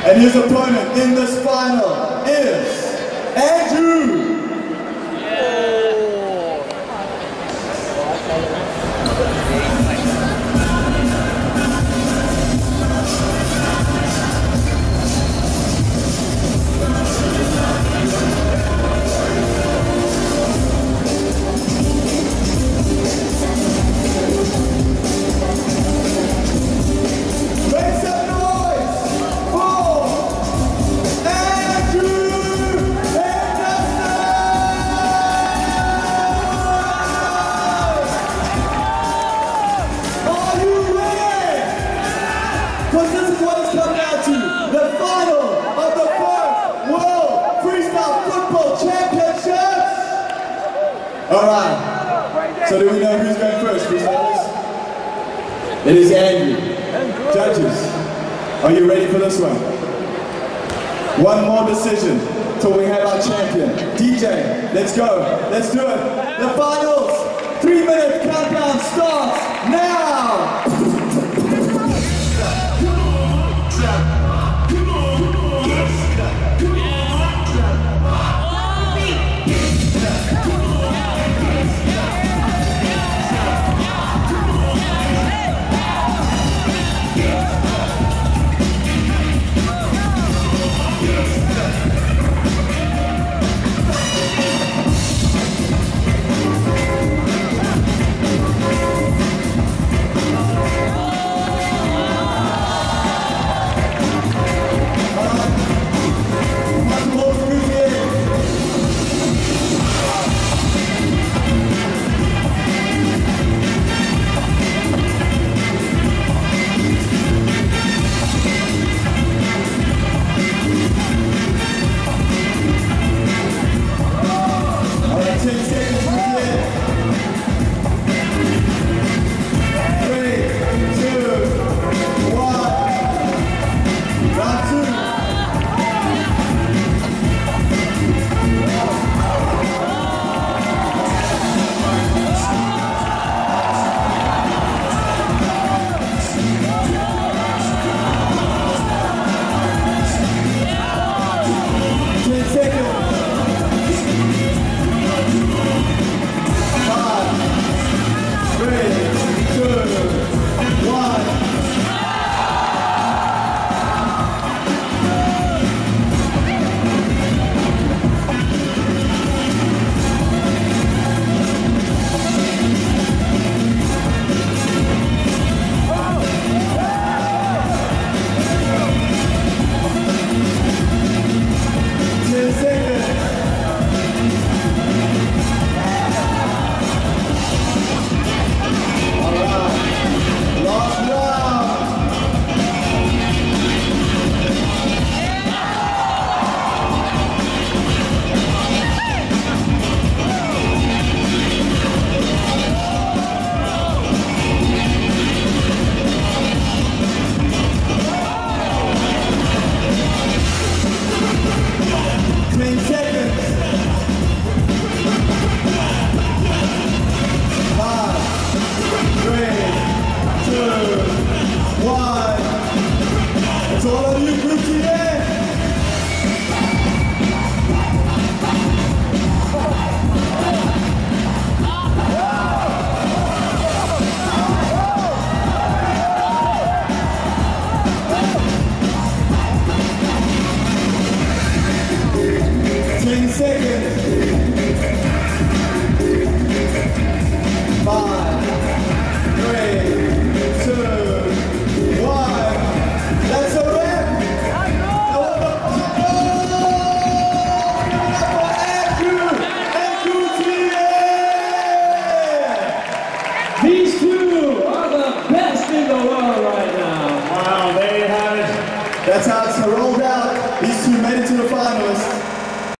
And his opponent in this final is Andrew. Because this is what it's come down to, the final of the first World Freestyle Football Championships. Alright, so do we know who's going first, freestylers? It is Andrew. Judges, are you ready for this one? One more decision till we have our champion. DJ, let's go, let's do it. The finals, 3-minute countdown starts now. These two are the best in the world right now. Wow, there you have it. That's how it's rolled out.